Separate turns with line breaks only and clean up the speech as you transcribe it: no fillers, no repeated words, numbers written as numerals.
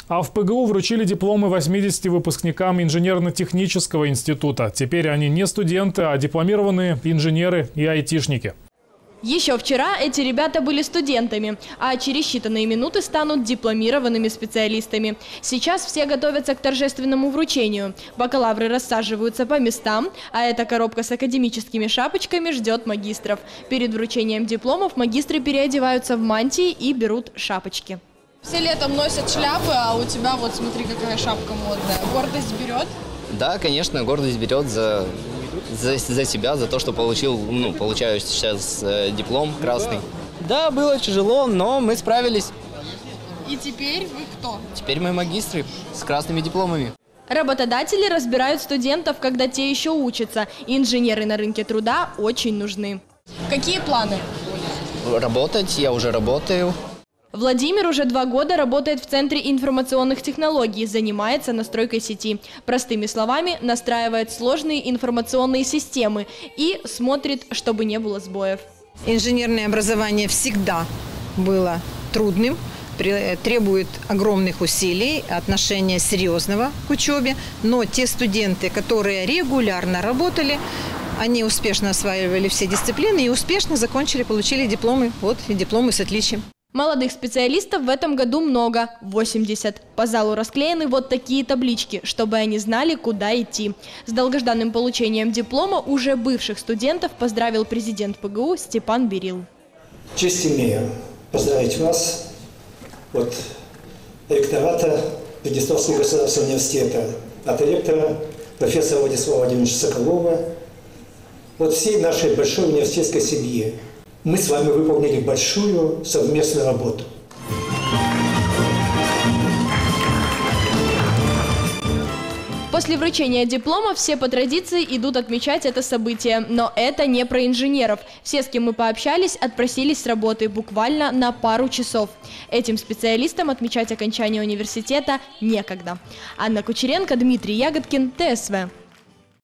А в ПГУ вручили дипломы 80 выпускникам инженерно-технического института. Теперь они не студенты, а дипломированные инженеры и айтишники.
Еще вчера эти ребята были студентами, а через считанные минуты станут дипломированными специалистами. Сейчас все готовятся к торжественному вручению. Бакалавры рассаживаются по местам, а эта коробка с академическими шапочками ждет магистров. Перед вручением дипломов магистры переодеваются в мантии и берут шапочки.
Все летом носят шляпы, а у тебя вот смотри, какая шапка модная. Гордость берет?
Да, конечно, гордость берет за себя, за то, что получаю сейчас диплом красный. Да, было тяжело, но мы справились.
И теперь вы кто?
Теперь мы магистры с красными дипломами.
Работодатели разбирают студентов, когда те еще учатся. Инженеры на рынке труда очень нужны.
Какие планы?
Работать, я уже работаю.
Владимир уже 2 года работает в Центре информационных технологий, занимается настройкой сети. Простыми словами, настраивает сложные информационные системы и смотрит, чтобы не было сбоев.
Инженерное образование всегда было трудным, требует огромных усилий, отношения серьезного к учебе. Но те студенты, которые регулярно работали, они успешно осваивали все дисциплины и успешно закончили, получили дипломы. Вот и дипломы с отличием.
Молодых специалистов в этом году много – 80. По залу расклеены вот такие таблички, чтобы они знали, куда идти. С долгожданным получением диплома уже бывших студентов поздравил президент ПГУ Степан Берил.
Честь имею поздравить вас от ректората Приднестровского государственного университета, от ректора профессора Владислава Владимировича Соколова, от всей нашей большой университетской семьи. Мы с вами выполнили большую совместную работу.
После вручения диплома все по традиции идут отмечать это событие. Но это не про инженеров. Все, с кем мы пообщались, отпросились с работы буквально на пару часов. Этим специалистам отмечать окончание университета некогда. Анна Кучеренко, Дмитрий Ягодкин, ТСВ.